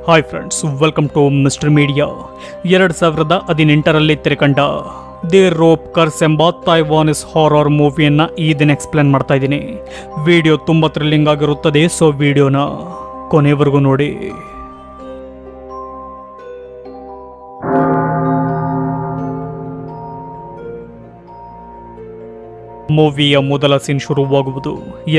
Hi friends, welcome to Mister Media. 2018ರಲ್ಲಿ ತೆರೆಕಂಡ the rope curse ಎಂಬ ತೈವಾನಿಸ್ ಹಾರರ್ ಮೂವಿಯನ್ನು ಈ ದಿನ ಎಕ್ಸ್ಪ್ಲೇನ್ ಮಾಡ್ತಾ ಇದ್ದೀನಿ. ವಿಡಿಯೋ ತುಂಬ ಥ್ರಿಲ್ಲಿಂಗ್ ಆಗಿರುತ್ತದೆ, ಸೊ ವಿಡಿಯೋನ ಕೊನೆವರೆಗೂ ನೋಡಿ. ಮೂವಿಯ ಮೊದಲ ಸೀನ್ ಶುರುವಾಗುವುದು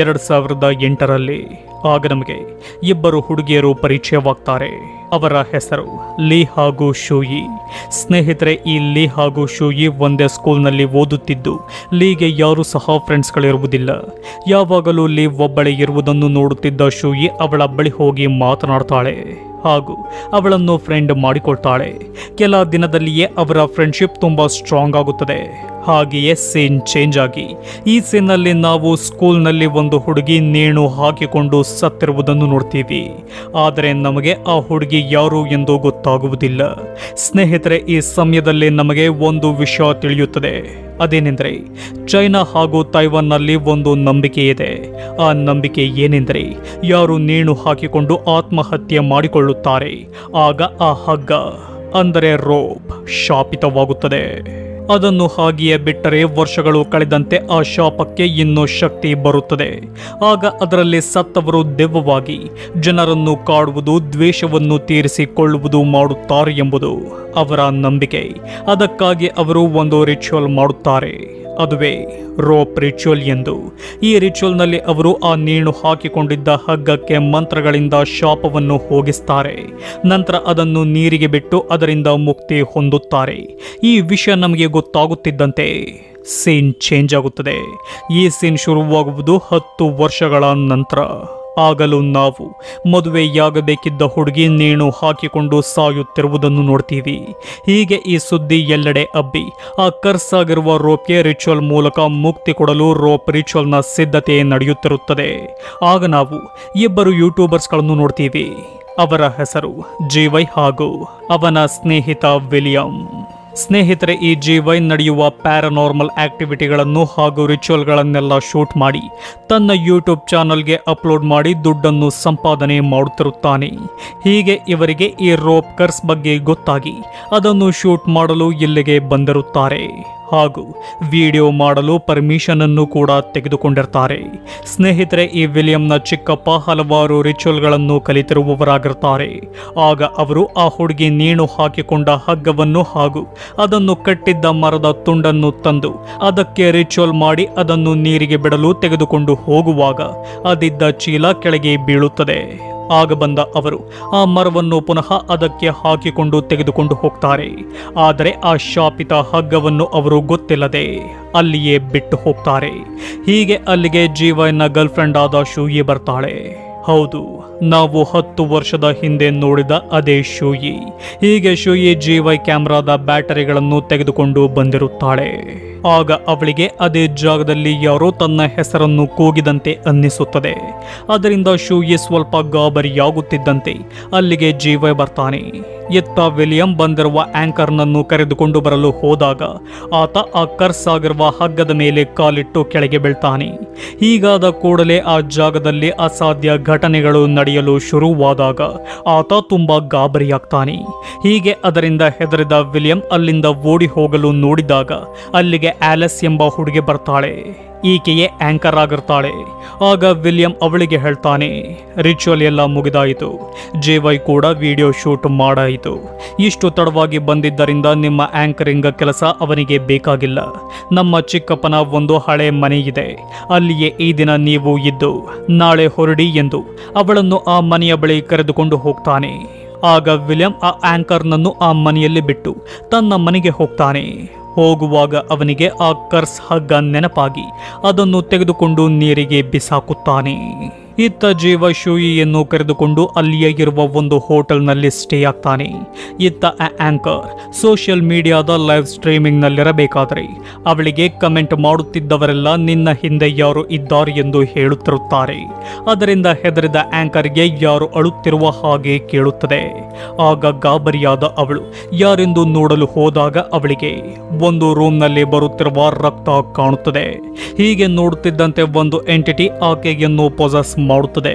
2008ರಲ್ಲಿ. ಆಗ ನಮಗೆ ಇಬ್ಬರು ಹುಡುಗಿಯರು ಪರಿಚಯವಾಗ್ತಾರೆ. ಅವರ ಹೆಸರು ಲೀ ಹಾಗೂ ಶೂಯಿ. ಸ್ನೇಹಿತರೆ, ಈ ಲೀ ಹಾಗೂ ಶೂಯಿ ಒಂದೇ ಸ್ಕೂಲ್ನಲ್ಲಿ ಓದುತ್ತಿದ್ದು ಲೀಗೆ ಯಾರೂ ಸಹ ಫ್ರೆಂಡ್ಸ್ಗಳಿರುವುದಿಲ್ಲ. ಯಾವಾಗಲೂ ಲೀ ಒಬ್ಬಳೇ ಇರುವುದನ್ನು ನೋಡುತ್ತಿದ್ದ ಶೂಯಿ ಅವಳ ಬಳಿ ಹೋಗಿ ಮಾತನಾಡ್ತಾಳೆ ಹಾಗೂ ಅವಳನ್ನು ಫ್ರೆಂಡ್ ಮಾಡಿಕೊಳ್ತಾಳೆ. ಕೆಲ ದಿನದಲ್ಲಿಯೇ ಅವರ ಫ್ರೆಂಡ್ಶಿಪ್ ತುಂಬ ಸ್ಟ್ರಾಂಗ್ ಆಗುತ್ತದೆ. ಹಾಗೆಯೇ ಸೀನ್ ಚೇಂಜ್ ಆಗಿ ಈ ಸೀನ್ನಲ್ಲಿ ನಾವು ಸ್ಕೂಲ್ನಲ್ಲಿ ಒಂದು ಹುಡುಗಿ ನೇಣು ಹಾಕಿಕೊಂಡು ಸತ್ತಿರುವುದನ್ನು ನೋಡ್ತೀವಿ. ಆದರೆ ನಮಗೆ ಆ ಹುಡುಗಿ ಯಾರು ಎಂದು ಗೊತ್ತಾಗುವುದಿಲ್ಲ. ಸ್ನೇಹಿತರೆ, ಈ ಸಮಯದಲ್ಲಿ ನಮಗೆ ಒಂದು ವಿಷಯ ತಿಳಿಯುತ್ತದೆ. ಅದೇನೆಂದರೆ, ಚೈನಾ ಹಾಗೂ ತೈವಾನ್ನಲ್ಲಿ ಒಂದು ನಂಬಿಕೆ ಇದೆ. ಆ ನಂಬಿಕೆ ಏನೆಂದರೆ, ಯಾರು ನೇಣು ಹಾಕಿಕೊಂಡು ಆತ್ಮಹತ್ಯೆ ಮಾಡಿಕೊಳ್ಳುತ್ತಾರೆ ಆಗ ಆ ಹಗ್ಗ ಅಂದರೆ ರೋಪ್ ಶಾಪಿತವಾಗುತ್ತದೆ. ಅದನ್ನು ಹಾಗೆಯೇ ಬಿಟ್ಟರೆ ವರ್ಷಗಳು ಕಳೆದಂತೆ ಆ ಶಾಪಕ್ಕೆ ಇನ್ನೂ ಶಕ್ತಿ ಬರುತ್ತದೆ. ಆಗ ಅದರಲ್ಲಿ ಸತ್ತವರು ದೆವ್ವವಾಗಿ ಜನರನ್ನು ಕಾಡುವುದು, ದ್ವೇಷವನ್ನು ತೀರಿಸಿಕೊಳ್ಳುವುದು ಮಾಡುತ್ತಾರೆ ಎಂಬುದು ಅವರ ನಂಬಿಕೆ. ಅದಕ್ಕಾಗಿ ಅವರು ಒಂದು ರಿಚುವಲ್ ಮಾಡುತ್ತಾರೆ, ಅದುವೇ ರೋಪ್ ರಿಚುವಲ್ ಎಂದು. ಈ ರಿಚುವಲ್ನಲ್ಲಿ ಅವರು ಆ ನೇಣು ಹಾಕಿಕೊಂಡಿದ್ದ ಹಗ್ಗಕ್ಕೆ ಮಂತ್ರಗಳಿಂದ ಶಾಪವನ್ನು ಹೋಗಿಸ್ತಾರೆ. ನಂತರ ಅದನ್ನು ನೀರಿಗೆ ಬಿಟ್ಟು ಅದರಿಂದ ಮುಕ್ತಿ ಹೊಂದುತ್ತಾರೆ. ಈ ವಿಷಯ ನಮಗೆ ಗೊತ್ತಾಗುತ್ತಿದ್ದಂತೆ ಸೀನ್ ಚೇಂಜ್ ಆಗುತ್ತದೆ. ಈ ಸೀನ್ ಶುರುವಾಗುವುದು 10 ವರ್ಷಗಳ ನಂತರ. ಆಗಲೂ ನಾವು ಮದುವೆಯಾಗಬೇಕಿದ್ದ ಹುಡುಗಿ ನೇಣು ಹಾಕಿಕೊಂಡು ಸಾಯುತ್ತಿರುವುದನ್ನು ನೋಡ್ತೀವಿ. ಹೀಗೆ ಈ ಸುದ್ದಿ ಎಲ್ಲೆಡೆ ಹಬ್ಬಿ ಆ ಕರ್ಸ್ ಆಗಿರುವ ರೋಪ್ಗೆ ರಿಚುವಲ್ ಮೂಲಕ ಮುಕ್ತಿ ಕೊಡಲು ರೋಪ್ ರಿಚುವಲ್ನ ಸಿದ್ಧತೆ ನಡೆಯುತ್ತಿರುತ್ತದೆ. ಆಗ ನಾವು ಇಬ್ಬರು ಯೂಟ್ಯೂಬರ್ಸ್ಗಳನ್ನು ನೋಡ್ತೀವಿ. ಅವರ ಹೆಸರು ಜೀವೈ ಹಾಗೂ ಅವನ ಸ್ನೇಹಿತ ವಿಲಿಯಂ. ಸ್ನೇಹಿತರೆ, ಈ ಜೀವೈ ನಡೆಯುವ ಪ್ಯಾರಾನಾರ್ಮಲ್ ಆಕ್ಟಿವಿಟಿಗಳನ್ನು ಹಾಗೂ ರಿಚುವಲ್ಗಳನ್ನೆಲ್ಲ ಶೂಟ್ ಮಾಡಿ ತನ್ನ ಯೂಟ್ಯೂಬ್ ಚಾನಲ್ಗೆ ಅಪ್ಲೋಡ್ ಮಾಡಿ ದುಡ್ಡನ್ನು ಸಂಪಾದನೆ ಮಾಡುತ್ತಿರುತ್ತಾನೆ. ಹೀಗೆ ಇವರಿಗೆ ಈ ರೋಪ್ ಕರ್ಸ್ ಬಗ್ಗೆ ಗೊತ್ತಾಗಿ ಅದನ್ನು ಶೂಟ್ ಮಾಡಲು ಇಲ್ಲಿಗೆ ಬಂದಿರುತ್ತಾರೆ ಹಾಗೂ ವಿಡಿಯೋ ಮಾಡಲು ಪರ್ಮಿಷನ್ ಅನ್ನು ಕೂಡ ತೆಗೆದುಕೊಂಡಿರ್ತಾರೆ. ಸ್ನೇಹಿತರೆ, ಈ ವಿಲಿಯಂನ ಚಿಕ್ಕಪ್ಪ ಹಲವಾರು ರಿಚುವಲ್ಗಳನ್ನು ಕಲಿತಿರುವವರಾಗಿರ್ತಾರೆ. ಆಗ ಅವರು ಆ ಹುಡುಗಿ ನೇಣು ಹಾಕಿಕೊಂಡ ಹಗ್ಗವನ್ನು ಹಾಗೂ ಅದನ್ನು ಕಟ್ಟಿದ್ದ ಮರದ ತುಂಡನ್ನು ತಂದು ಅದಕ್ಕೆ ರಿಚುವಲ್ ಮಾಡಿ ಅದನ್ನು ನೀರಿಗೆ ಬಿಡಲು ತೆಗೆದುಕೊಂಡು ಹೋಗುವಾಗ ಅದಿದ್ದ ಚೀಲ ಕೆಳಗೆ ಬೀಳುತ್ತದೆ. ಆಗ ಬಂದ ಅವರು ಆ ಮರವನ್ನು ಪುನಃ ಅದಕ್ಕೆ ಹಾಕಿಕೊಂಡು ತೆಗೆದುಕೊಂಡು ಹೋಗ್ತಾರೆ. ಆದರೆ ಆ ಶಾಪಿತ ಹಗ್ಗವನ್ನು ಅವರು ಗೊತ್ತಿಲ್ಲದೆ ಅಲ್ಲಿಯೇ ಬಿಟ್ಟು ಹೋಗ್ತಾರೆ. ಹೀಗೆ ಅಲ್ಲಿಗೆ ಜೀವನ ಗರ್ಲ್ ಫ್ರೆಂಡ್ ಆದ ಶೂಯಿ ಬರ್ತಾಳೆ. ಹೌದು, ನಾವು 10 ವರ್ಷದ ಹಿಂದೆ ನೋಡಿದ ಅದೇ ಶೂಯಿ. ಹೀಗೆ ಶೂಯಿ ಜೀವೈ ಕ್ಯಾಮ್ರಾದ ಬ್ಯಾಟರಿಗಳನ್ನು ತೆಗೆದುಕೊಂಡು ಬಂದಿರುತ್ತಾಳೆ. ಆಗ ಅವಳಿಗೆ ಅದೇ ಜಾಗದಲ್ಲಿ ಯಾರೋ ತನ್ನ ಹೆಸರನ್ನು ಕೂಗಿದಂತೆ ಅನ್ನಿಸುತ್ತದೆ. ಅದರಿಂದ ಶೂಯಿ ಸ್ವಲ್ಪ ಗಾಬರಿಯಾಗುತ್ತಿದ್ದಂತೆ ಅಲ್ಲಿಗೆ ಜೀವೈ ಬರ್ತಾನೆ. ಇತ್ತ ವಿಲಿಯಂ ಬಂದಿರುವ ಆಂಕರ್ನನ್ನು ಕರೆದುಕೊಂಡು ಬರಲು ಹೋದಾಗ ಆತ ಆ ಕರ್ಸ್ ಆಗಿರುವ ಹಗ್ಗದ ಮೇಲೆ ಕಾಲಿಟ್ಟು ಕೆಳಗೆ ಬೀಳ್ತಾನೆ. ಹೀಗಾದ ಕೂಡಲೇ ಆ ಜಾಗದಲ್ಲಿ ಅಸಾಧ್ಯ ಘಟನೆಗಳು ನಡೆಯಲು ಶುರುವಾದಾಗ ಆತ ತುಂಬಾ ಗಾಬರಿಯಾಗ್ತಾನೆ. ಹೀಗೆ ಅದರಿಂದ ಹೆದರಿದ ವಿಲಿಯಂ ಅಲ್ಲಿಂದ ಓಡಿ ಹೋಗಲು ನೋಡಿದಾಗ ಅಲ್ಲಿಗೆ ಆಲಿಸ್ ಎಂಬ ಹುಡುಗಿ ಬರ್ತಾಳೆ. ಈಕೆಯೇ ಆಂಕರ್ ಆಗಿರ್ತಾಳೆ. ಆಗ ವಿಲಿಯಂ ಅವಳಿಗೆ ಹೇಳ್ತಾನೆ, ರಿಚುವಲ್ ಎಲ್ಲ ಮುಗಿದಾಯಿತು, ಜೀವೈ ಕೂಡ ವಿಡಿಯೋ ಶೂಟ್ ಮಾಡಾಯಿತು. ಇಷ್ಟು ತಡವಾಗಿ ಬಂದಿದ್ದರಿಂದ ನಿಮ್ಮ ಆಂಕರಿಂಗ್ ಕೆಲಸ ಅವನಿಗೆ ಬೇಕಾಗಿಲ್ಲ. ನಮ್ಮ ಚಿಕ್ಕಪ್ಪನ ಒಂದು ಹಳೆ ಮನೆ ಇದೆ, ಅಲ್ಲಿಯೇ ಈ ದಿನ ನೀವು ಇದ್ದು ನಾಳೆ ಹೊರಡಿ ಎಂದು ಅವಳನ್ನು ಆ ಮನೆಯ ಬಳಿ ಕರೆದುಕೊಂಡು ಹೋಗ್ತಾನೆ. ಆಗ ವಿಲಿಯಂ ಆ ಆಂಕರ್ನನ್ನು ಆ ಮನೆಯಲ್ಲಿ ಬಿಟ್ಟು ತನ್ನ ಮನೆಗೆ ಹೋಗ್ತಾನೆ. ಹೋಗುವಾಗ ಅವನಿಗೆ ಆ ಕರ್ಸ್ ಹಗ್ಗ ನೆನಪಾಗಿ ಅದನ್ನು ತೆಗೆದುಕೊಂಡು ನೀರಿಗೆ ಬಿಸಾಕುತ್ತಾನೆ. ಇತ್ತ ಜೀವ ಶೂಯಿಯನ್ನು ಕರೆದುಕೊಂಡು ಅಲ್ಲಿಯೇ ಇರುವ ಒಂದು ಹೋಟೆಲ್ನಲ್ಲಿ ಸ್ಟೇ ಆಗ್ತಾನೆ. ಇತ್ತ ಆಂಕರ್ ಸೋಷಿಯಲ್ ಮೀಡಿಯಾದ ಲೈವ್ ಸ್ಟ್ರೀಮಿಂಗ್ ನಲ್ಲಿರಬೇಕಾದರೆ ಅವಳಿಗೆ ಕಮೆಂಟ್ ಮಾಡುತ್ತಿದ್ದವರೆಲ್ಲ ನಿನ್ನ ಹಿಂದೆ ಯಾರು ಇದ್ದಾರೆ ಎಂದು ಹೇಳುತ್ತಿರುತ್ತಾರೆ. ಅದರಿಂದ ಹೆದರಿದ ಆಂಕರ್ಗೆ ಯಾರು ಅಳುತ್ತಿರುವ ಹಾಗೆ ಕೇಳುತ್ತದೆ. ಆಗ ಗಾಬರಿಯಾದ ಅವಳು ಯಾರೆಂದು ನೋಡಲು ಹೋದಾಗ ಅವಳಿಗೆ ಒಂದು ರೂಮ್ನಲ್ಲಿ ಬರುತ್ತಿರುವ ರಕ್ತ ಕಾಣುತ್ತದೆ. ಹೀಗೆ ನೋಡುತ್ತಿದ್ದಂತೆ ಒಂದು ಎಂಟಿಟಿ ಆಕೆಯನ್ನು ಪೊಸೆಸ್ ಮಾಡುತ್ತದೆ.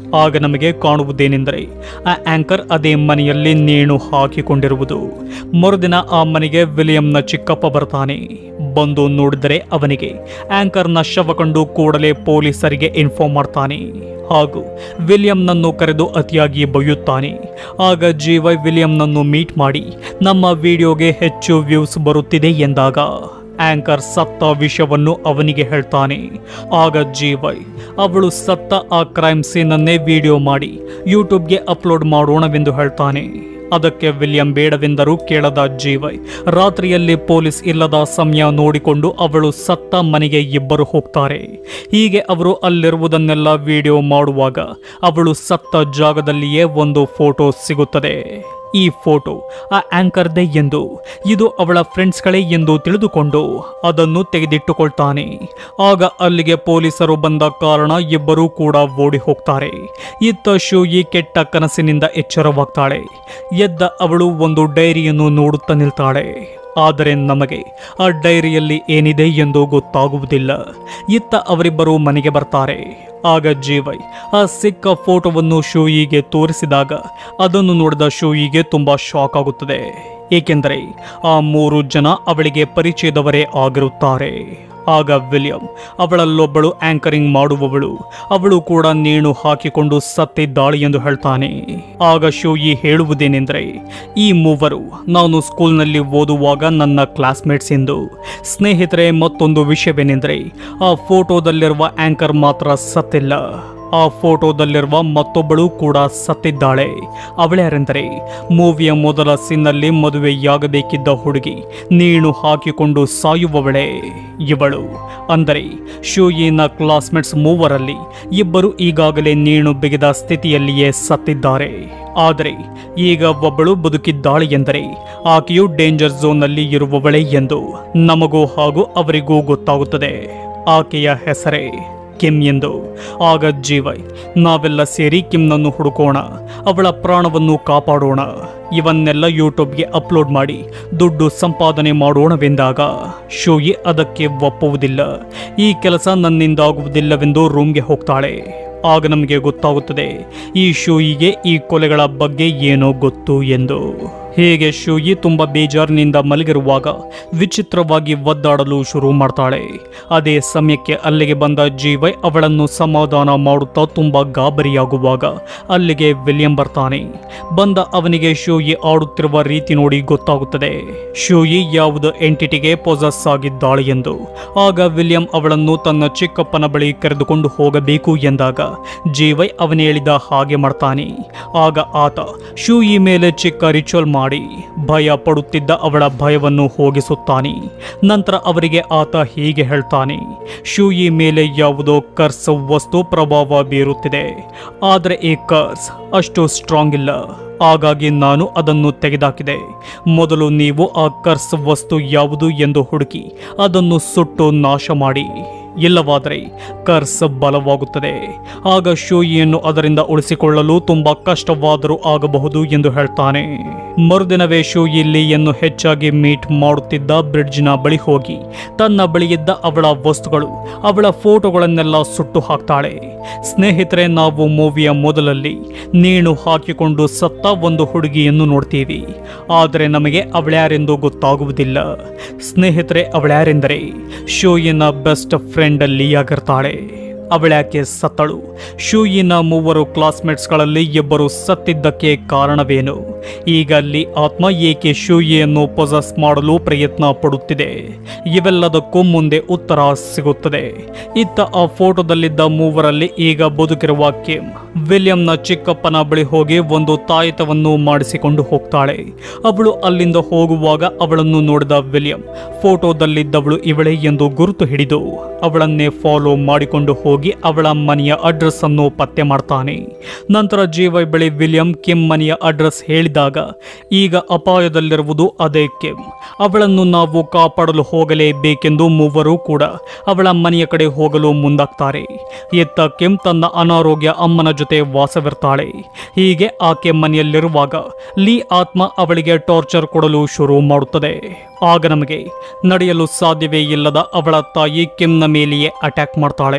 ಆಗ ನಮಗೆ ಕಾಣುವುದೇನೆಂದರೆ ಆ ಆಂಕರ್ ಅದೇ ಮನೆಯಲ್ಲಿ ನೇಣು ಹಾಕಿಕೊಂಡಿರುವುದು. ಮರುದಿನ ಆ ಮನೆಗೆ ವಿಲಿಯಂನ ಚಿಕ್ಕಪ್ಪ ಬರ್ತಾನೆ. ಬಂದು ನೋಡಿದರೆ ಅವನಿಗೆ ಆಂಕರ್ನ ಶವ ಕಂಡು ಕೂಡಲೇ ಪೊಲೀಸರಿಗೆ ಇನ್ಫಾರ್ಮ್ ಮಾಡ್ತಾನೆ ಹಾಗೂ ವಿಲಿಯಂನನ್ನು ಕರೆದು ಅತಿಯಾಗಿ ಬೈಯುತ್ತಾನೆ. ಆಗ GY ವಿಲಿಯಂನನ್ನು ಮೀಟ್ ಮಾಡಿ ನಮ್ಮ ವಿಡಿಯೋಗೆ ಹೆಚ್ಚು ವ್ಯೂಸ್ ಬರುತ್ತಿದೆ ಎಂದಾಗ ಆಂಕರ್ ಸತ್ತ ವಿಷಯವನ್ನು ಅವನಿಗೆ ಹೇಳ್ತಾನೆ. ಆಗ GY ಅವಳು ಸತ್ತ ಆ ಕ್ರೈಮ್ ಸೀನನ್ನೇ ವಿಡಿಯೋ ಮಾಡಿ ಯೂಟ್ಯೂಬ್ಗೆ ಅಪ್ಲೋಡ್ ಮಾಡೋಣವೆಂದು ಹೇಳ್ತಾನೆ. ಅದಕ್ಕೆ ವಿಲಿಯಂ ಬೇಡವೆಂದರೂ ಕೇಳದ GY ರಾತ್ರಿಯಲ್ಲಿ ಪೊಲೀಸ್ ಇಲ್ಲದ ಸಮಯ ನೋಡಿಕೊಂಡು ಅವಳು ಸತ್ತ ಮನೆಗೆ ಇಬ್ಬರು ಹೋಗ್ತಾರೆ. ಹೀಗೆ ಅವರು ಅಲ್ಲಿರುವುದನ್ನೆಲ್ಲ ವಿಡಿಯೋ ಮಾಡುವಾಗ ಅವಳು ಸತ್ತ ಜಾಗದಲ್ಲಿಯೇ ಒಂದು ಫೋಟೋ ಸಿಗುತ್ತದೆ. ಈ ಫೋಟೋ ಆ ಆಂಕರ್ದೇ ಎಂದು, ಇದು ಅವಳ ಫ್ರೆಂಡ್ಸ್ಗಳೇ ಎಂದು ತಿಳಿದುಕೊಂಡು ಅದನ್ನು ತೆಗೆದಿಟ್ಟುಕೊಳ್ತಾನೆ. ಆಗ ಅಲ್ಲಿಗೆ ಪೊಲೀಸರು ಬಂದ ಕಾರಣ ಇಬ್ಬರೂ ಕೂಡ ಓಡಿ ಹೋಗ್ತಾರೆ. ಇತ್ತ ಶೂಯಿ ಕೆಟ್ಟ ಕನಸಿನಿಂದ ಎಚ್ಚರವಾಗ್ತಾಳೆ. ಎದ್ದ ಅವಳು ಒಂದು ಡೈರಿಯನ್ನು ನೋಡುತ್ತಾ ನಿಲ್ತಾಳೆ. ಆದರೆ ನಮಗೆ ಆ ಡೈರಿಯಲ್ಲಿ ಏನಿದೆ ಎಂದು ಗೊತ್ತಾಗುವುದಿಲ್ಲ. ಇತ್ತ ಅವರಿಬ್ಬರು ಮನೆಗೆ ಬರ್ತಾರೆ. ಆಗ GY ಆ ಸಿಕ್ಕ ಫೋಟೋವನ್ನು ಶೂಯಿಗೆ ತೋರಿಸಿದಾಗ ಅದನ್ನು ನೋಡಿದ ಶೂಯಿಗೆ ತುಂಬಾ ಶಾಕ್ ಆಗುತ್ತದೆ. ಏಕೆಂದರೆ ಆ 3 ಜನ ಅವಳಿಗೆ ಪರಿಚಯದವರೇ ಆಗಿರುತ್ತಾರೆ. ಆಗ ವಿಲಿಯಂ ಅವಳಲ್ಲೊಬ್ಬಳು ಆಂಕರಿಂಗ್ ಮಾಡುವವಳು, ಅವಳು ಕೂಡ ನೇಣು ಹಾಕಿಕೊಂಡು ಸತ್ತಿದ್ದಾಳೆ ಎಂದು ಹೇಳ್ತಾನೆ. ಆಗ ಶೂಯಿ ಹೇಳುವುದೇನೆಂದರೆ, ಈ ಮೂವರು ನಾನು ಸ್ಕೂಲ್ನಲ್ಲಿ ಓದುವಾಗ ನನ್ನ ಕ್ಲಾಸ್ಮೇಟ್ಸ್ ಎಂದು. ಸ್ನೇಹಿತರೆ, ಮತ್ತೊಂದು ವಿಷಯವೇನೆಂದರೆ ಆ ಫೋಟೋದಲ್ಲಿರುವ ಆಂಕರ್ ಮಾತ್ರ ಸತ್ತಿಲ್ಲ, ಆ ಫೋಟೋದಲ್ಲಿರುವ ಮತ್ತೊಬ್ಬಳು ಕೂಡ ಸತ್ತಿದ್ದಾಳೆ. ಅವಳ್ಯಾರೆಂದರೆ ಮೂವಿಯ ಮೊದಲ ಸೀನ್ನಲ್ಲಿ ಮದುವೆಯಾಗಬೇಕಿದ್ದ ಹುಡುಗಿ ನೇಣು ಹಾಕಿಕೊಂಡು ಸಾಯುವವಳೇ ಇವಳು. ಅಂದರೆ ಶೂಯಿನ ಕ್ಲಾಸ್ಮೇಟ್ಸ್ ಮೂವರಲ್ಲಿ ಇಬ್ಬರು ಈಗಾಗಲೇ ನೇಣು ಬಿಗಿದ ಸ್ಥಿತಿಯಲ್ಲಿಯೇ ಸತ್ತಿದ್ದಾರೆ. ಆದರೆ ಈಗ ಒಬ್ಬಳು ಬದುಕಿದ್ದಾಳೆ ಎಂದರೆ ಆಕೆಯು ಡೇಂಜರ್ ಝೋನ್ನಲ್ಲಿ ಇರುವವಳೇ ಎಂದು ನಮಗೂ ಹಾಗೂ ಅವರಿಗೂ ಗೊತ್ತಾಗುತ್ತದೆ. ಆಕೆಯ ಹೆಸರೇ ಕಿಮ್ ಎಂದು. ಆಗ GY ನಾವೆಲ್ಲ ಸೇರಿ ಕಿಮ್ನನ್ನು ಹುಡುಕೋಣ, ಅವಳ ಪ್ರಾಣವನ್ನು ಕಾಪಾಡೋಣ, ಇವನ್ನೆಲ್ಲ ಯೂಟ್ಯೂಬ್ಗೆ ಅಪ್ಲೋಡ್ ಮಾಡಿ ದುಡ್ಡು ಸಂಪಾದನೆ ಮಾಡೋಣವೆಂದಾಗ ಶೂಯಿ ಅದಕ್ಕೆ ಒಪ್ಪುವುದಿಲ್ಲ. ಈ ಕೆಲಸ ನನ್ನಿಂದಾಗುವುದಿಲ್ಲವೆಂದು ರೂಮ್ಗೆ ಹೋಗ್ತಾಳೆ. ಆಗ ನಮಗೆ ಗೊತ್ತಾಗುತ್ತದೆ ಈ ಶೂಯಿಗೆ ಈ ಕೊಲೆಗಳ ಬಗ್ಗೆ ಏನೋ ಗೊತ್ತು ಎಂದು. ಹೀಗೆ ಶೂಯಿ ತುಂಬ ಬೇಜಾರಿನಿಂದ ಮಲಗಿರುವಾಗ ವಿಚಿತ್ರವಾಗಿ ಒದ್ದಾಡಲು ಶುರು ಮಾಡ್ತಾಳೆ. ಅದೇ ಸಮಯಕ್ಕೆ ಅಲ್ಲಿಗೆ ಬಂದ GY ಅವಳನ್ನು ಸಮಾಧಾನ ಮಾಡುತ್ತಾ ತುಂಬ ಗಾಬರಿಯಾಗುವಾಗ ಅಲ್ಲಿಗೆ ವಿಲಿಯಂ ಬರ್ತಾನೆ. ಬಂದ ಅವನಿಗೆ ಶೂಯಿ ಆಡುತ್ತಿರುವ ರೀತಿ ನೋಡಿ ಗೊತ್ತಾಗುತ್ತದೆ ಶೂಯಿ ಯಾವುದೋ ಎಂಟಿಟಿಗೆ ಪೊಸೆಸ್ ಆಗಿದ್ದಾಳೆ ಎಂದು. ಆಗ ವಿಲಿಯಂ ಅವಳನ್ನು ತನ್ನ ಚಿಕ್ಕಪ್ಪನ ಬಳಿ ಕರೆದುಕೊಂಡು ಹೋಗಬೇಕು ಎಂದಾಗ GY ಅವನು ಹೇಳಿದ ಹಾಗೆ ಮಾಡ್ತಾನೆ. ಆಗ ಆತ ಶೂಯಿ ಮೇಲೆ ಚಿಕ್ಕ ರಿಚುವಲ್ ಮಾಡಿ ಭಯ ಪಡುತ್ತಿದ್ದ ಅವಳ ಭಯವನ್ನು ಹೋಗಿಸುತ್ತಾನೆ. ನಂತರ ಅವರಿಗೆ ಆತ ಹೀಗೆ ಹೇಳ್ತಾನೆ, ಶೂಯಿ ಮೇಲೆ ಯಾವುದೋ ಕರ್ಸ್ ವಸ್ತು ಪ್ರಭಾವ ಬೀರುತ್ತಿದೆ, ಆದರೆ ಈ ಕರ್ಸ್ ಅಷ್ಟು ಸ್ಟ್ರಾಂಗ್ ಇಲ್ಲ, ಹಾಗಾಗಿ ನಾನು ಅದನ್ನು ತೆಗೆದಾಕಿದೆ. ಮೊದಲು ನೀವು ಆ ಕರ್ಸ್ ವಸ್ತು ಯಾವುದು ಎಂದು ಹುಡುಕಿ ಅದನ್ನು ಸುಟ್ಟು ನಾಶ ಮಾಡಿ, ಇಲ್ಲವಾದರೆ ಕರ್ಸ್ ಬಲವಾಗುತ್ತದೆ. ಆಗ ಶೂಯಿಯನ್ನು ಅದರಿಂದ ಉಳಿಸಿಕೊಳ್ಳಲು ತುಂಬಾ ಕಷ್ಟವಾದರೂ ಆಗಬಹುದು ಎಂದು ಹೇಳ್ತಾನೆ. ಮರುದಿನವೇ ಶೂಯಿ ಲೀಯನ್ನು ಹೆಚ್ಚಾಗಿ ಮೀಟ್ ಮಾಡುತ್ತಿದ್ದ ಬ್ರಿಡ್ಜ್ನ ಬಳಿ ಹೋಗಿ ತನ್ನ ಬಳಿಯಿದ್ದ ಅವಳ ವಸ್ತುಗಳು, ಅವಳ ಫೋಟೋಗಳನ್ನೆಲ್ಲ ಸುಟ್ಟು ಹಾಕ್ತಾಳೆ. ಸ್ನೇಹಿತರೆ, ನಾವು ಮೂವಿಯ ಮೊದಲಲ್ಲಿ ನೇಣು ಹಾಕಿಕೊಂಡು ಸತ್ತ ಒಂದು ಹುಡುಗಿಯನ್ನು ನೋಡ್ತೀವಿ, ಆದರೆ ನಮಗೆ ಅವಳ್ಯಾರೆಂದು ಗೊತ್ತಾಗುವುದಿಲ್ಲ. ಸ್ನೇಹಿತರೆ, ಅವಳ್ಯಾರೆಂದರೆ ಶೂಯಿನ ಬೆಸ್ಟ್ ಫ್ರೆಂಡ್ ಲೀಯಾಗಿರ್ತಾಳೆ. ಅವಳ್ಯಾಕೆ ಸತ್ತಳು? ಶೂಯಿನ ಮೂವರು ಕ್ಲಾಸ್ಮೇಟ್ಸ್ಗಳಲ್ಲಿ ಇಬ್ಬರು ಸತ್ತಿದ್ದಕ್ಕೆ ಕಾರಣವೇನು? ಈಗ ಅಲ್ಲಿ ಆತ್ಮ ಏಕೆ ಶೂಯಿಯನ್ನು ಪೊಸೆಸ್ ಮಾಡಲು ಪ್ರಯತ್ನ ಪಡುತ್ತಿದೆ? ಇವೆಲ್ಲದಕ್ಕೂ ಮುಂದೆ ಉತ್ತರ ಸಿಗುತ್ತದೆ. ಇತ್ತ ಆ ಫೋಟೋದಲ್ಲಿದ್ದ ಮೂವರಲ್ಲಿ ಈಗ ಬದುಕಿರುವ ಕಿಮ್ ವಿಲಿಯಂನ ಚಿಕ್ಕಪ್ಪನ ಬಳಿ ಹೋಗಿ ಒಂದು ತಾಯಿತವನ್ನು ಮಾಡಿಸಿಕೊಂಡು ಹೋಗ್ತಾಳೆ. ಅವಳು ಅಲ್ಲಿಂದ ಹೋಗುವಾಗ ಅವಳನ್ನು ನೋಡಿದ ವಿಲಿಯಂ ಫೋಟೋದಲ್ಲಿದ್ದವಳು ಇವಳೇ ಎಂದು ಗುರುತು ಹಿಡಿದು ಅವಳನ್ನೇ ಫಾಲೋ ಮಾಡಿಕೊಂಡು ಹೋಗಿ ಅವಳ ಮನೆಯ ಅಡ್ರೆಸ್ ಅನ್ನು ಪತ್ತೆ ಮಾಡ್ತಾನೆ. ನಂತರ GY ಬಳಿ ವಿಲಿಯಂ ಕಿಮ್ ಮನೆಯ ಅಡ್ರೆಸ್ ಹೇಳಿದಾಗ ಈಗ ಅಪಾಯದಲ್ಲಿರುವುದು ಅದೇ ಕಿಮ್, ಅವಳನ್ನು ನಾವು ಕಾಪಾಡಲು ಹೋಗಲೇಬೇಕೆಂದು ಮೂವರು ಕೂಡ ಅವಳ ಮನೆಯ ಕಡೆ ಹೋಗಲು ಮುಂದಾಗ್ತಾರೆ. ಇತ್ತ ಕಿಮ್ ತನ್ನ ಅನಾರೋಗ್ಯ ಅಮ್ಮನ ಜೊತೆ ವಾಸವಿರ್ತಾಳೆ. ಹೀಗೆ ಆಕೆ ಮನೆಯಲ್ಲಿರುವಾಗ ಲೀ ಆತ್ಮ ಅವಳಿಗೆ ಟಾರ್ಚರ್ ಕೊಡಲು ಶುರು ಮಾಡುತ್ತದೆ. ಆಗ ನಮಗೆ ನಡೆಯಲು ಸಾಧ್ಯವೇ ಇಲ್ಲದ ಅವಳ ತಾಯಿ ಕಿಮ್ನ ಮೇಲೆಯೇ ಅಟ್ಯಾಕ್ ಮಾಡ್ತಾಳೆ.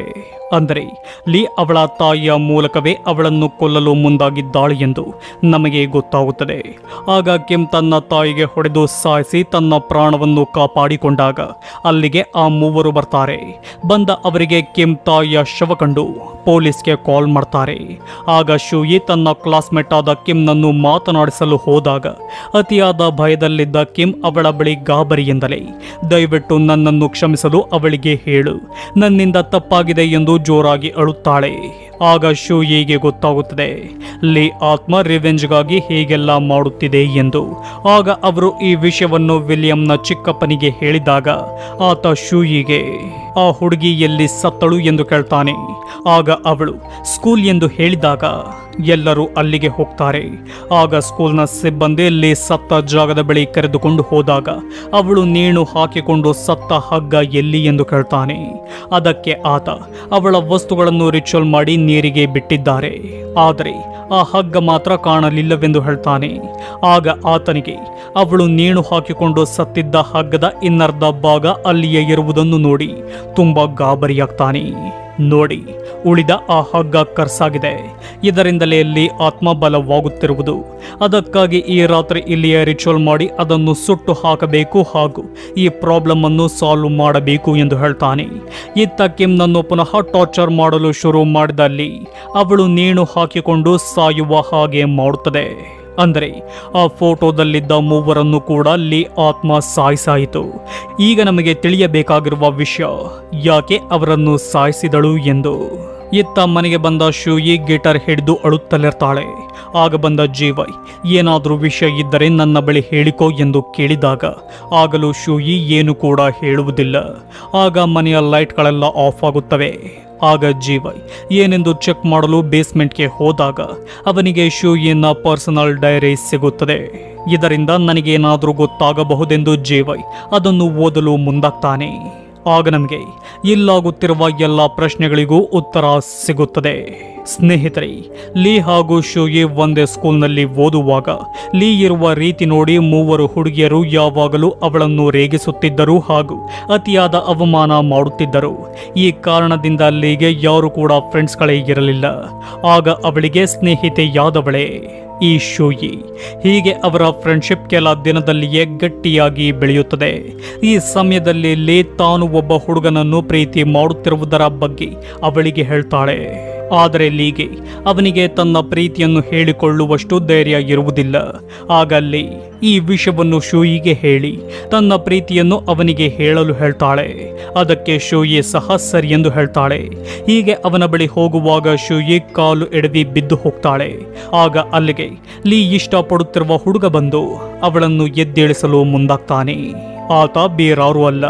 ಅಂದರೆ ಲೀ ಅವಳ ತಾಯಿಯ ಮೂಲಕವೇ ಅವಳನ್ನು ಕೊಲ್ಲಲು ಮುಂದಾಗಿದ್ದಾಳೆ ಎಂದು ನಮಗೆ ಗೊತ್ತಾಗುತ್ತದೆ. ಆಗ ಕಿಮ್ ತನ್ನ ತಾಯಿಗೆ ಹೊಡೆದು ಸಾಯಿಸಿ ತನ್ನ ಪ್ರಾಣವನ್ನು ಕಾಪಾಡಿಕೊಂಡಾಗ ಅಲ್ಲಿಗೆ ಆ ಮೂವರು ಬರ್ತಾರೆ. ಬಂದ ಅವರಿಗೆ ಕಿಮ್ ತಾಯಿಯ ಶವ ಕಂಡು ಪೊಲೀಸ್ಗೆ ಕಾಲ್ ಮಾಡ್ತಾರೆ. ಆಗ ಶೂಯಿ ತನ್ನ ಕ್ಲಾಸ್ಮೇಟ್ ಆದ ಕಿಮ್ನನ್ನು ಮಾತನಾಡಿಸಲು ಹೋದಾಗ ಅತಿಯಾದ ಭಯದಲ್ಲಿದ್ದ ಕಿಮ್ ಅವಳ ಬಳಿ ಗಾಬರಿಯಿಂದಲೇ ದಯವಿಟ್ಟು ನನ್ನನ್ನು ಕ್ಷಮಿಸಲು ಅವಳಿಗೆ ಹೇಳು, ನನ್ನಿಂದ ತಪ್ಪಾಗಿದೆ ಎಂದು ಜೋರಾಗಿ ಅಳುತ್ತಾಳೆ. ಆಗ ಶೂಯಿಗೆ ಗೊತ್ತಾಗುತ್ತದೆ ಲೀ ಆತ್ಮ ರಿವೆಂಜ್ಗಾಗಿ ಹೀಗೆಲ್ಲ ಮಾಡುತ್ತಿದೆ ಎಂದು. ಆಗ ಅವರು ಈ ವಿಷಯವನ್ನು ವಿಲಿಯಂನ ಚಿಕ್ಕಪ್ಪನಿಗೆ ಹೇಳಿದಾಗ ಆತ ಶೂಯಿಗೆ ಆ ಹುಡುಗಿ ಎಲ್ಲಿ ಸತ್ತಳು ಎಂದು ಕೇಳ್ತಾನೆ. ಆಗ ಅವಳು ಸ್ಕೂಲ್ ಎಂದು ಹೇಳಿದಾಗ ಎಲ್ಲರೂ ಅಲ್ಲಿಗೆ ಹೋಗ್ತಾರೆ. ಆಗ ಸ್ಕೂಲ್ನ ಸಿಬ್ಬಂದಿ ಲೀ ಸತ್ತ ಜಾಗದ ಬಳಿ ಕರೆದುಕೊಂಡು ಹೋದಾಗ ಅವಳು ನೇಣು ಹಾಕಿಕೊಂಡು ಸತ್ತ ಹಗ್ಗ ಎಲ್ಲಿ ಎಂದು ಕೇಳ್ತಾನೆ. ಅದಕ್ಕೆ ಆತ ಅವಳ ವಸ್ತುಗಳನ್ನು ರಿಚುವಲ್ ಮಾಡಿ ನೀರಿಗೆ ಬಿಟ್ಟಿದ್ದಾರೆ, ಆದರೆ ಆ ಹಗ್ಗ ಮಾತ್ರ ಕಾಣಲಿಲ್ಲವೆಂದು ಹೇಳ್ತಾನೆ. ಆಗ ಆತನಿಗೆ ಅವಳು ನೇಣು ಹಾಕಿಕೊಂಡು ಸತ್ತಿದ್ದ ಹಗ್ಗದ ಇನ್ನರ್ಧ ಭಾಗ ಅಲ್ಲಿಯೇ ಇರುವುದನ್ನು ನೋಡಿ ತುಂಬಾ ಗಾಬರಿಯಾಗ್ತಾನೆ. ನೋಡಿ, ಉಳಿದ ಆ ಹಗ್ಗ ಕರ್ಸಾಗಿದೆ, ಇದರಿಂದಲೇ ಇಲ್ಲಿ ಆತ್ಮಬಲವಾಗುತ್ತಿರುವುದು. ಅದಕ್ಕಾಗಿ ಈ ರಾತ್ರಿ ಇಲ್ಲಿಯೇ ರಿಚುವಲ್ ಮಾಡಿ ಅದನ್ನು ಸುಟ್ಟು ಹಾಕಬೇಕು ಹಾಗೂ ಈ ಪ್ರಾಬ್ಲಮ್ ಅನ್ನು ಸಾಲ್ವ್ ಮಾಡಬೇಕು ಎಂದು ಹೇಳ್ತಾನೆ. ಇತ್ತ ಕಿಮ್ನನ್ನು ಪುನಃ ಟಾರ್ಚರ್ ಮಾಡಲು ಶುರು ಮಾಡಿದಲ್ಲಿ ಅವಳು ನೇಣು ಹಾಕಿಕೊಂಡು ಸಾಯುವ ಹಾಗೆ ಮಾಡುತ್ತದೆ. ಅಂದರೆ ಆ ಫೋಟೋದಲ್ಲಿದ್ದ ಮೂವರನ್ನು ಕೂಡ ಲೀ ಆತ್ಮ ಸಾಯಿಸಾಯಿತು. ಈಗ ನಮಗೆ ತಿಳಿಯಬೇಕಾಗಿರುವ ವಿಷಯ, ಯಾಕೆ ಅವರನ್ನು ಸಾಯಿಸಿದಳು ಎಂದು. ಇತ್ತ ಮನೆಗೆ ಬಂದ ಶೂಯಿ ಗಿಟಾರ್ ಹಿಡಿದು ಅಳುತ್ತಲಿರ್ತಾಳೆ. ಆಗ ಬಂದ ಜೀವೈ ಏನಾದರೂ ವಿಷಯ ಇದ್ದರೆ ನನ್ನ ಬಳಿ ಹೇಳಿಕೋ ಎಂದು ಕೇಳಿದಾಗ ಆಗಲೂ ಶೂಯಿ ಏನು ಕೂಡ ಹೇಳುವುದಿಲ್ಲ. ಆಗ ಮನೆಯ ಲೈಟ್ಗಳೆಲ್ಲ ಆಫ್ ಆಗುತ್ತವೆ. ಆಗ ಜೀವೈ ಏನೆಂದು ಚೆಕ್ ಮಾಡಲು ಬೇಸ್ಮೆಂಟ್ಗೆ ಹೋದಾಗ ಅವನಿಗೆ ಶೂಯಿನ ಪರ್ಸನಲ್ ಡೈರಿ ಸಿಗುತ್ತದೆ. ಇದರಿಂದ ನನಗೇನಾದರೂ ಗೊತ್ತಾಗಬಹುದೆಂದು ಜೀವೈ ಅದನ್ನು ಓದಲು ಮುಂದಾಗ್ತಾನೆ. ಆಗ ನಮಗೆ ಇಲ್ಲಾಗುತ್ತಿರುವ ಎಲ್ಲ ಪ್ರಶ್ನೆಗಳಿಗೂ ಉತ್ತರ ಸಿಗುತ್ತದೆ. ಸ್ನೇಹಿತರೆ, ಲೀ ಹಾಗೂ ಶೂಯಿ ಒಂದೇ ಸ್ಕೂಲ್ನಲ್ಲಿ ಓದುವಾಗ ಲೀ ಇರುವ ರೀತಿ ನೋಡಿ ಮೂವರು ಹುಡುಗಿಯರು ಯಾವಾಗಲೂ ಅವಳನ್ನು ರೇಗಿಸುತ್ತಿದ್ದರು ಹಾಗೂ ಅತಿಯಾದ ಅವಮಾನ ಮಾಡುತ್ತಿದ್ದರು. ಈ ಕಾರಣದಿಂದ ಲೀಗೆ ಯಾರು ಕೂಡ ಫ್ರೆಂಡ್ಸ್ಗಳೇ ಇರಲಿಲ್ಲ. ಆಗ ಅವಳಿಗೆ ಸ್ನೇಹಿತೆಯಾದವಳೇ ಈ ಶೂಯಿ. ಹೀಗೆ ಅವರ ಫ್ರೆಂಡ್ಶಿಪ್ ಕೆಲ ದಿನದಲ್ಲಿಯೇ ಗಟ್ಟಿಯಾಗಿ ಬೆಳೆಯುತ್ತದೆ. ಈ ಸಮಯದಲ್ಲಿ ಲೀ ತಾನು ಒಬ್ಬ ಹುಡುಗನನ್ನು ಪ್ರೀತಿ ಮಾಡುತ್ತಿರುವುದರ ಬಗ್ಗೆ ಅವಳಿಗೆ ಹೇಳ್ತಾಳೆ. ಆದರೆ ಲೀಗೆ ಅವನಿಗೆ ತನ್ನ ಪ್ರೀತಿಯನ್ನು ಹೇಳಿಕೊಳ್ಳುವಷ್ಟು ಧೈರ್ಯ ಇರುವುದಿಲ್ಲ. ಆಗ ಲೀ ಈ ವಿಷಯವನ್ನು ಶೂಯಿಗೆ ಹೇಳಿ ತನ್ನ ಪ್ರೀತಿಯನ್ನು ಅವನಿಗೆ ಹೇಳಲು ಹೇಳ್ತಾಳೆ. ಅದಕ್ಕೆ ಶೂಯಿ ಸಹ ಸರಿ ಎಂದು ಹೇಳ್ತಾಳೆ. ಹೀಗೆ ಅವನ ಬಳಿ ಹೋಗುವಾಗ ಶೂಯಿ ಕಾಲು ಎಡವಿ ಬಿದ್ದು ಹೋಗ್ತಾಳೆ. ಆಗ ಅಲ್ಲಿಗೆ ಲೀ ಇಷ್ಟಪಡುತ್ತಿರುವ ಹುಡುಗ ಬಂದು ಅವಳನ್ನು ಎದ್ದೇಳಿಸಲು ಮುಂದಾಗ್ತಾನೆ. ಆತ ಬೇರಾರೂ ಅಲ್ಲ,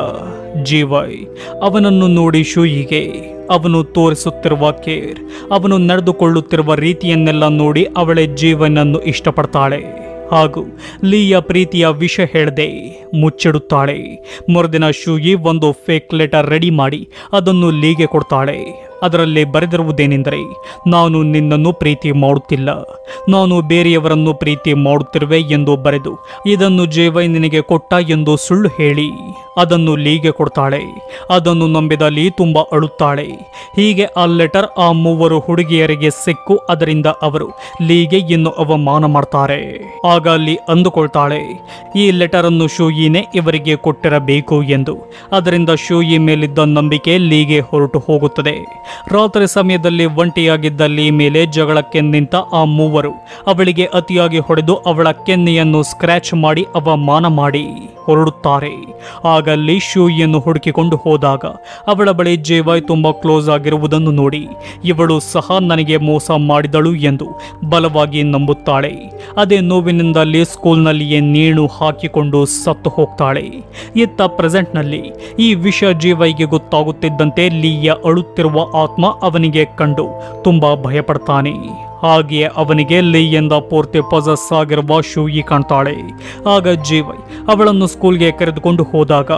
ಜೀವೈ. ಅವನನ್ನು ನೋಡಿ ಶೂಯಿಗೆ ಅವನು ತೋರಿಸುತ್ತಿರುವ ಕೇರ್, ಅವನು ನಡೆದುಕೊಳ್ಳುತ್ತಿರುವ ರೀತಿಯನ್ನೆಲ್ಲ ನೋಡಿ ಅವಳೆ ಜೀವನನ್ನು ಇಷ್ಟಪಡ್ತಾಳೆ ಹಾಗೂ ಲೀಯ ಪ್ರೀತಿಯ ವಿಷಯ ಹೇಳದೆ ಮುಚ್ಚಿಡುತ್ತಾಳೆ. ಮರುದಿನ ಶೂಯಿ ಒಂದು ಫೇಕ್ ಲೆಟರ್ ರೆಡಿ ಮಾಡಿ ಅದನ್ನು ಲೀಗೆ ಕೊಡ್ತಾಳೆ. ಅದರಲ್ಲಿ ಬರೆದಿರುವುದೇನೆಂದರೆ, ನಾನು ನಿನ್ನನ್ನು ಪ್ರೀತಿ ಮಾಡುತ್ತಿಲ್ಲ, ನಾನು ಬೇರೆಯವರನ್ನು ಪ್ರೀತಿ ಮಾಡುತ್ತಿರುವೆ ಎಂದು ಬರೆದು ಇದನ್ನು ಜೀವೈ ನಿನಗೆ ಕೊಟ್ಟ ಎಂದು ಸುಳ್ಳು ಹೇಳಿ ಅದನ್ನು ಲೀಗೆ ಕೊಡ್ತಾಳೆ. ಅದನ್ನು ನಂಬಿದ ಲೀ ತುಂಬಾ ಅಳುತ್ತಾಳೆ. ಹೀಗೆ ಆ ಲೆಟರ್ ಆ ಮೂವರು ಹುಡುಗಿಯರಿಗೆ ಸಿಕ್ಕು ಅದರಿಂದ ಅವರು ಲೀಗೆ ಇನ್ನು ಅವಮಾನ ಮಾಡ್ತಾರೆ. ಆಗ ಲೀ ಅಂದುಕೊಳ್ತಾಳೆ ಈ ಲೆಟರ್ ಅನ್ನು ಶೂಯಿನೇ ಇವರಿಗೆ ಕೊಟ್ಟಿರಬೇಕು ಎಂದು. ಅದರಿಂದ ಶೂಯಿ ಮೇಲಿದ್ದ ನಂಬಿಕೆ ಲೀಗೆ ಹೊರಟು ಹೋಗುತ್ತದೆ. ರಾತ್ರಿ ಸಮಯದಲ್ಲಿ ಒಂಟಿಯಾಗಿದ್ದ ಲೀ ಮೇಲೆ ಜಗಳಕ್ಕೆ ನಿಂತ ಆ ಮೂವರು ಅವಳಿಗೆ ಅತಿಯಾಗಿ ಹೊಡೆದು ಅವಳ ಕೆನ್ನೆಯನ್ನು ಸ್ಕ್ರಾಚ್ ಮಾಡಿ ಅವಮಾನ ಮಾಡಿ ಹೊರಡುತ್ತಾರೆ. ಆಗ ಲೀ ಶೂಯಿಯನ್ನು ಹುಡುಕಿಕೊಂಡು ಹೋದಾಗ ಅವಳ ಬಳಿ ಜೀವೈ ತುಂಬಾ ಕ್ಲೋಸ್ ಆಗಿರುವುದನ್ನು ನೋಡಿ ಇವಳು ಸಹ ನನಗೆ ಮೋಸ ಮಾಡಿದಳು ಎಂದು ಬಲವಾಗಿ ನಂಬುತ್ತಾಳೆ. ಅದೇ ನೋವಿನಿಂದ ಲೀ ಸ್ಕೂಲ್ನಲ್ಲಿಯೇ ನೇಣು ಹಾಕಿಕೊಂಡು ಸತ್ತು ಹೋಗ್ತಾಳೆ. ಇತ್ತ ಪ್ರೆಸೆಂಟ್ನಲ್ಲಿ ಈ ವಿಷಯ ಜೀವೈಗೆ ಗೊತ್ತಾಗುತ್ತಿದ್ದಂತೆ ಲೀಯ ಅಳುತ್ತಿರುವ ಆತ್ಮ ಅವನಿಗೆ ಕಂಡು ತುಂಬಾ ಭಯಪಡ್ತಾನೆ. ಹಾಗೆಯೇ ಅವನಿಗೆ ಲೀಯಿಂದ ಪೂರ್ತಿ ಪೊಸೆಸ್ ಆಗಿರುವ ಶೂಯಿ ಕಾಣ್ತಾಳೆ. ಆಗ ಜೀವೈ ಅವಳನ್ನು ಸ್ಕೂಲ್ಗೆ ಕರೆದುಕೊಂಡು ಹೋದಾಗ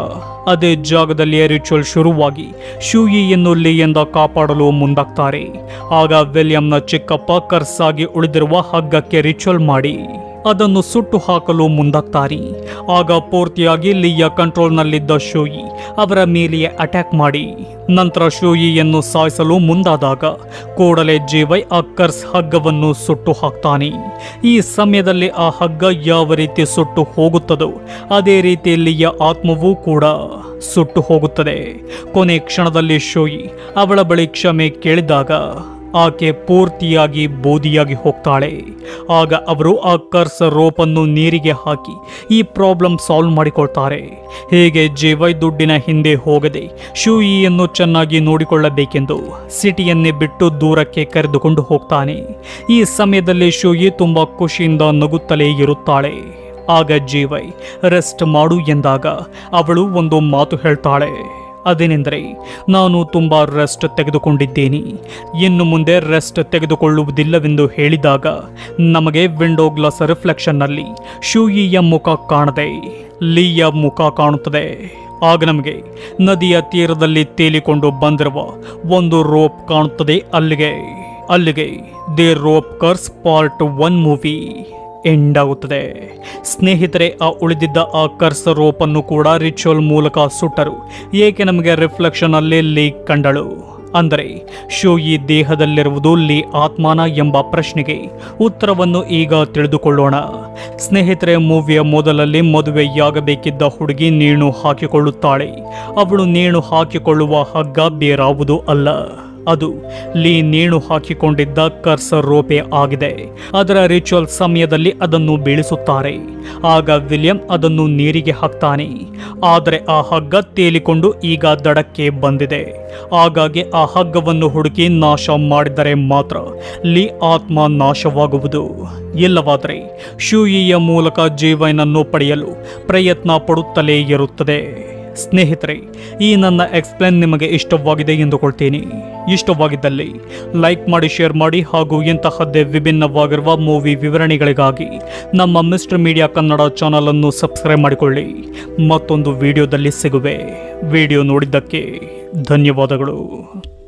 ಅದೇ ಜಾಗದಲ್ಲಿಯೇ ರಿಚುವಲ್ ಶುರುವಾಗಿ ಶೂಯಿಯನ್ನು ಲೀಯಿಂದ ಕಾಪಾಡಲು ಮುಂದಾಗ್ತಾರೆ. ಆಗ ವಿಲಿಯಂನ ಚಿಕ್ಕಪ್ಪ ಕರ್ಸಾಗಿ ಉಳಿದಿರುವ ಹಗ್ಗಕ್ಕೆ ರಿಚುವಲ್ ಮಾಡಿ ಅದನ್ನು ಸುಟ್ಟು ಹಾಕಲು ಮುಂದಾಗ್ತಾರೆ. ಆಗ ಪೂರ್ತಿಯಾಗಿ ಲೀಯ ಕಂಟ್ರೋಲ್ನಲ್ಲಿದ್ದ ಶೂಯಿ ಅವರ ಮೇಲೆಯೇ ಅಟ್ಯಾಕ್ ಮಾಡಿ ನಂತರ ಶೂಯಿಯನ್ನು ಸಾಯಿಸಲು ಮುಂದಾದಾಗ ಕೂಡಲೇ ಜೀವೈ ಆ ಕರ್ಸ್ ಹಗ್ಗವನ್ನು ಸುಟ್ಟು ಹಾಕ್ತಾನೆ. ಈ ಸಮಯದಲ್ಲಿ ಆ ಹಗ್ಗ ಯಾವ ರೀತಿ ಸುಟ್ಟು ಹೋಗುತ್ತದೋ ಅದೇ ರೀತಿ ಲೀಯ ಆತ್ಮವೂ ಕೂಡ ಸುಟ್ಟು ಹೋಗುತ್ತದೆ. ಕೊನೆ ಕ್ಷಣದಲ್ಲಿ ಶೂಯಿ ಅವಳ ಬಳಿ ಕ್ಷಮೆ ಕೇಳಿದಾಗ ಆಕೆ ಪೂರ್ತಿಯಾಗಿ ಬೂದಿಯಾಗಿ ಹೋಗ್ತಾಳೆ. ಆಗ ಅವರು ಆ ಕರ್ಸ್ ರೋಪನ್ನು ನೀರಿಗೆ ಹಾಕಿ ಈ ಪ್ರಾಬ್ಲಮ್ ಸಾಲ್ವ್ ಮಾಡಿಕೊಳ್ತಾರೆ. ಹೀಗೆ ಜೀವೈ ದುಡ್ಡಿನ ಹಿಂದೆ ಹೋಗದೆ ಶೂಯಿಯನ್ನು ಚೆನ್ನಾಗಿ ನೋಡಿಕೊಳ್ಳಬೇಕೆಂದು ಸಿಟಿಯನ್ನೇ ಬಿಟ್ಟು ದೂರಕ್ಕೆ ಕರೆದುಕೊಂಡು ಹೋಗ್ತಾನೆ. ಈ ಸಮಯದಲ್ಲಿ ಶೂಯಿ ತುಂಬಾ ಖುಷಿಯಿಂದ ನಗುತ್ತಲೇ ಇರುತ್ತಾಳೆ. ಆಗ ಜೀವೈ ರೆಸ್ಟ್ ಮಾಡು ಎಂದಾಗ ಅವಳು ಒಂದು ಮಾತು ಹೇಳ್ತಾಳೆ. ಅದೇನೆಂದರೆ, ನಾನು ತುಂಬ ರೆಸ್ಟ್ ತೆಗೆದುಕೊಂಡಿದ್ದೇನೆ, ಇನ್ನು ಮುಂದೆ ರೆಸ್ಟ್ ತೆಗೆದುಕೊಳ್ಳುವುದಿಲ್ಲವೆಂದು ಹೇಳಿದಾಗ ನಮಗೆ ವಿಂಡೋ ಗ್ಲಾಸ್ ರಿಫ್ಲೆಕ್ಷನ್ನಲ್ಲಿ ಶೂಯಿಯ ಮುಖ ಕಾಣದೆ ಲೀಯ ಮುಖ ಕಾಣುತ್ತದೆ. ಆಗ ನಮಗೆ ನದಿಯ ತೀರದಲ್ಲಿ ತೇಲಿಕೊಂಡು ಬಂದಿರುವ ಒಂದು ರೋಪ್ ಕಾಣುತ್ತದೆ. ಅಲ್ಲಿಗೆ the rope curse part 1 movie end ಆಗುತ್ತದೆ. ಸ್ನೇಹಿತರೆ, ಆ ಉಳಿದಿದ್ದ ಆ ಕರ್ಸ್ ರೋಪನ್ನು ಕೂಡ ರಿಚುವಲ್ ಮೂಲಕ ಸುಟ್ಟರು. ಏಕೆ ನಮಗೆ ರಿಫ್ಲೆಕ್ಷನ್ ಅಲ್ಲಿ ಲೀ ಕಂಡಳು? ಅಂದರೆ ಶೂಯಿ ದೇಹದಲ್ಲಿರುವುದು ಲೀ ಆತ್ಮಾನ ಎಂಬ ಪ್ರಶ್ನೆಗೆ ಉತ್ತರವನ್ನು ಈಗ ತಿಳಿದುಕೊಳ್ಳೋಣ. ಸ್ನೇಹಿತರೆ, ಮೂವಿಯ ಮೊದಲಲ್ಲಿ ಮದುವೆಯಾಗಬೇಕಿದ್ದ ಹುಡುಗಿ ನೇಣು ಹಾಕಿಕೊಳ್ಳುತ್ತಾಳೆ. ಅವಳು ನೇಣು ಹಾಕಿಕೊಳ್ಳುವ ಹಗ್ಗ ಬೇರಾವುದೂ ಅಲ್ಲ, ಅದು ಲೀ ನೇಣು ಹಾಕಿಕೊಂಡಿದ್ದ ಕರ್ಸ್ ರೋಪೆ ಆಗಿದೆ. ಅದರ ರಿಚುವಲ್ ಸಮಯದಲ್ಲಿ ಅದನ್ನು ಬೀಳಿಸುತ್ತಾರೆ. ಆಗ ವಿಲಿಯಂ ಅದನ್ನು ನೀರಿಗೆ ಹಾಕ್ತಾನೆ. ಆದರೆ ಆ ಹಗ್ಗ ತೇಲಿಕೊಂಡು ಈಗ ದಡಕ್ಕೆ ಬಂದಿದೆ. ಹಾಗಾಗಿ ಆ ಹಗ್ಗವನ್ನು ಹುಡುಕಿ ನಾಶ ಮಾಡಿದರೆ ಮಾತ್ರ ಲೀ ಆತ್ಮ ನಾಶವಾಗುವುದು. ಇಲ್ಲವಾದರೆ ಶೂಯಿಯ ಮೂಲಕ ಜೀವನನ್ನು ಪಡೆಯಲು ಪ್ರಯತ್ನ ಪಡುತ್ತಲೇ ಇರುತ್ತದೆ. ಸ್ನೇಹಿತರೆ, ಈ ನನ್ನ ಎಕ್ಸ್ಪ್ಲೇನ್ ನಿಮಗೆ ಇಷ್ಟವಾಗಿದೆ ಎಂದುಕೊಳ್ತೀನಿ. ಇಷ್ಟವಾಗಿದ್ದಲ್ಲಿ ಲೈಕ್ ಮಾಡಿ, ಶೇರ್ ಮಾಡಿ ಹಾಗೂ ಇಂತಹದ್ದೇ ವಿಭಿನ್ನವಾಗಿರುವ ಮೂವಿ ವಿವರಣೆಗಳಿಗಾಗಿ ನಮ್ಮ ಮಿಸ್ಟರ್ ಮೀಡಿಯಾ ಕನ್ನಡ ಚಾನಲ್ ಅನ್ನು ಸಬ್ಸ್ಕ್ರೈಬ್ ಮಾಡಿಕೊಳ್ಳಿ. ಮತ್ತೊಂದು ವಿಡಿಯೋದಲ್ಲಿ ಸಿಗುವೆ. ವಿಡಿಯೋ ನೋಡಿದ್ದಕ್ಕೆ ಧನ್ಯವಾದಗಳು.